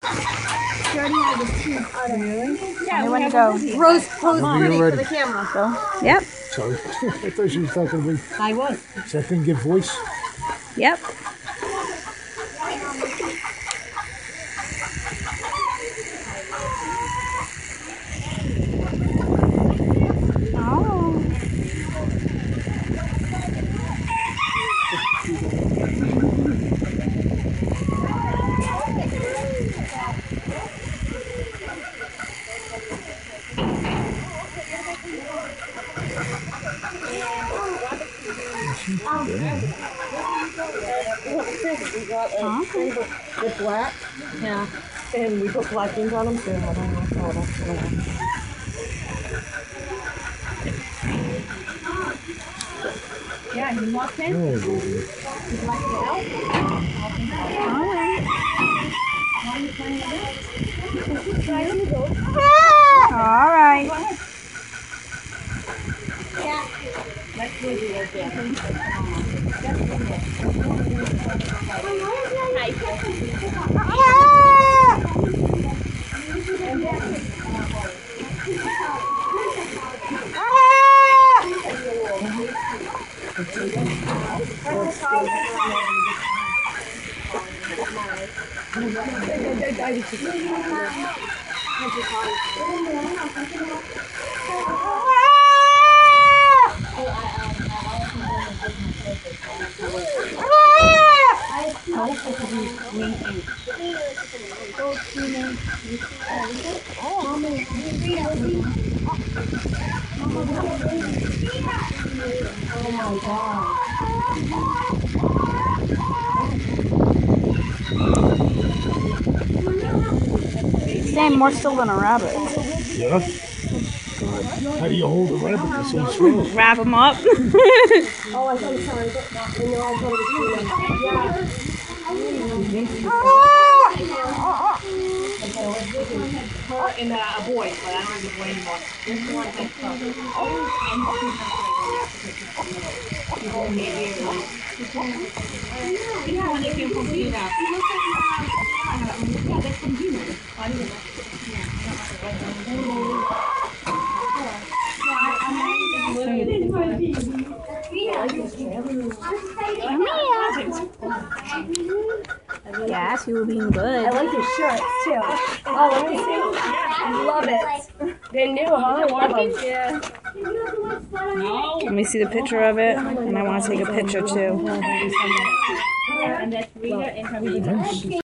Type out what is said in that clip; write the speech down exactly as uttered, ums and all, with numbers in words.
She already had the two. Really? Yeah, when to go? Rose posed When pretty you're for the ready. camera. Go. Yep. Sorry. I thought she was talking to me. I was. So I couldn't give voice. Yep. They're black. Yeah. And we put black ink on them too. I don't know. Oh, that's cool. Yeah, he walked in. Oh, baby. He's like, you know? All right. Yeah. That's really right there. Oh my God. Stand more still than a rabbit. Yeah? How do you hold a rabbit that's so slow? Wrap them up. Oh, I thought you sorry. I know I told you. Her and uh, a boy, but I don't have the boy anymore. This one has This one that came from Vietnam. Yes, you were being good. I like your shirt too. Oh, let me see. I love it. They're new, huh? One of them. Yeah. Let me see the picture of it, and I want to take a picture too. And that's Rita and her